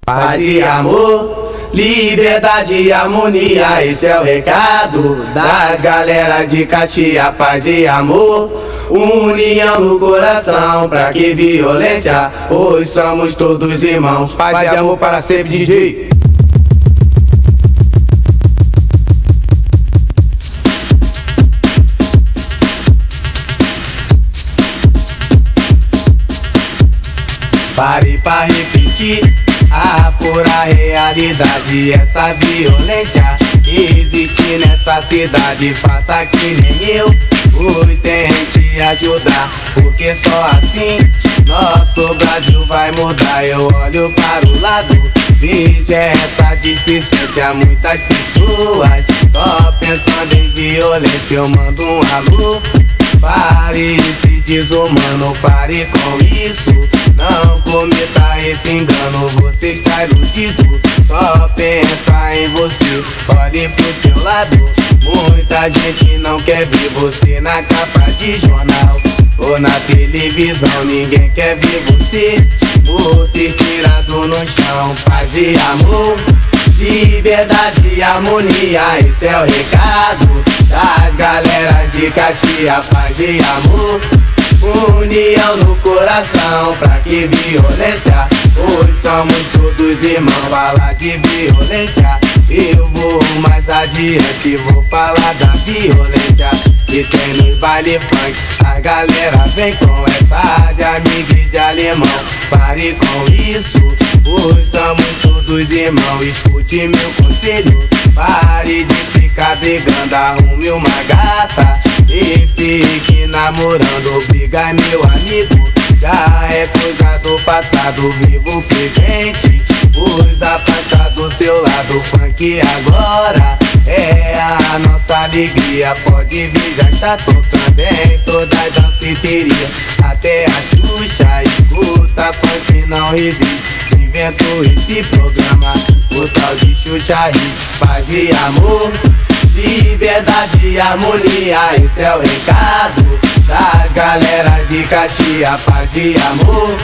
Paz e amor, liberdade e harmonia, esse é o recado das galera de Caxias. Paz e amor, união no coração, pra que violência, hoje somos todos irmãos. Paz e amor para sempre, DJ. Pare pra refletir a pura realidade. Essa violência que existe nessa cidade, faça que nem eu, tente ajudar, porque só assim nosso Brasil vai mudar. Eu olho para o lado, vejo essa displicência, muitas pessoas só pensando em violência. Eu mando um alô, pare esse desumano, pare com isso, não cometa esse engano. Você está iludido, só pensa em você. Olhe pro seu lado, muita gente não quer ver você na capa de jornal ou na televisão. Ninguém quer ver você morto e tirado no chão. Paz e amor, liberdade e harmonia, esse é o recado das galera de Caxias. Paz e amor, união no coração, pra que violência, hoje somos todos irmãos. Falar de violência, eu vou mais adiante, vou falar da violência que tem nos baile funk. A galera vem com essa de amigo e de alemão. Pare com isso, hoje somos todos irmãos. Escute meu conselho, pare de ficar brigando, arrume uma gata e fique namorando. Briga, meu amigo, já é coisa do passado. Viva o presente, pois afasta do seu lado. Funk agora é a nossa alegria. Pode vir, já está tocando em toda a danceteria. Até a Xuxa escuta funk, não resiste. Invento esse programa, o tal de Xuxa Hits. Paz e amor, liberdade e harmonia, esse é o recado das galera de Caxias. Paz e amor,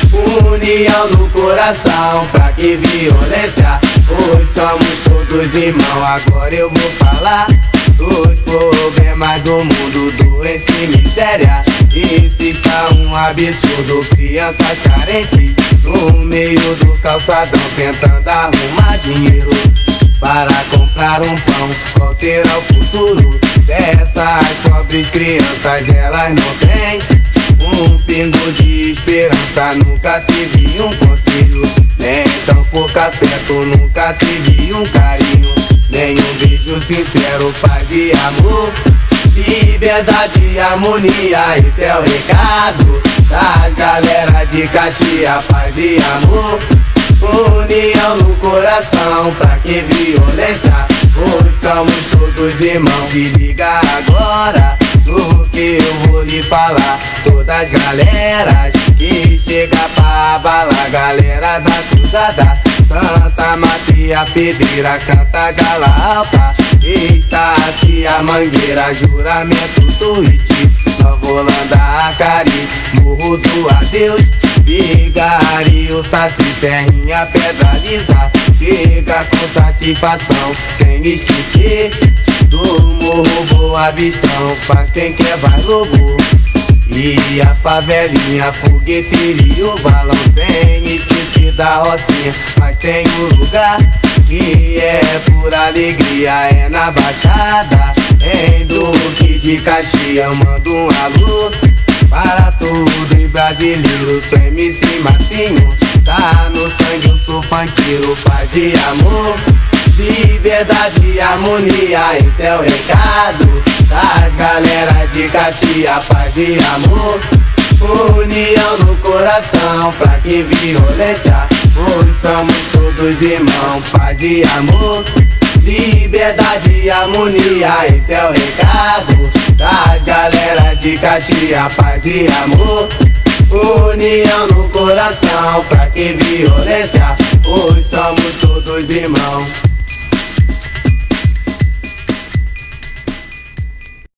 união no coração, pra que violência, hoje somos todos irmãos. Agora eu vou falar dos problemas do mundo, doença e miséria. Esse tá um absurdo, crianças carentes no meio do calçadão, tentando arrumar dinheiro para comprar um pão. Qual será o futuro dessas pobres crianças? Elas não têm um pingo de esperança. Nunca tive um conselho, nem tão pouco afeto. Nunca tive um carinho, nem um beijo sincero. Paz e amor, liberdade e harmonia, esse é o recado das galera de Caxias. Paz e amor, união no coração, pra que violência, hoje somos todos irmãos. Se liga agora no que eu vou lhe falar. Todas as galeras que chega pra abalar, galera da cruzada, Santa Maria Pedreira, canta gala alta, Estácio a Mangueira, juramento do Iti, Nova Holanda, Acari, Morro do Adeus, Vigário, Saci, Serrinha, Pedra Lisa. Chega com satisfação, sem esquecer do Morro Boa Vistão. Faz quem quer, vai lobo, e a favelinha, fogueteria, o valão. Sem esquecer da Rocinha, mas tem um lugar que é pura alegria, é na Baixada, em Duque de Caxias. Mando um alô para todos os brasileiros, sou MC Marcinho, tá no sangue, eu sou funkeiro. Paz e amor, liberdade e harmonia, esse é o recado das galera de Caxias. Paz e amor, união no coração, pra que violência, hoje somos todos irmãos. Paz e amor, liberdade e harmonia, esse é o recado das galera de Caxias. Paz e amor, união no coração, pra que violência, hoje somos todos irmãos.